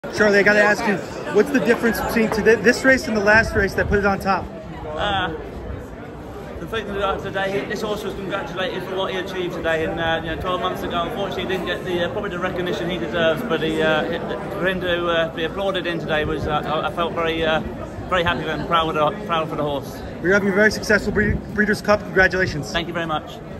Charlie, I got to ask you, what's the difference between this race and the last race that put it on top? The thing that today, this horse was congratulated for what he achieved today, and 12 months ago, unfortunately, he didn't get probably the recognition he deserves. But for him to be applauded in today was, I felt very happy and proud for the horse. You're having a very successful Breeders' Cup. Congratulations. Thank you very much.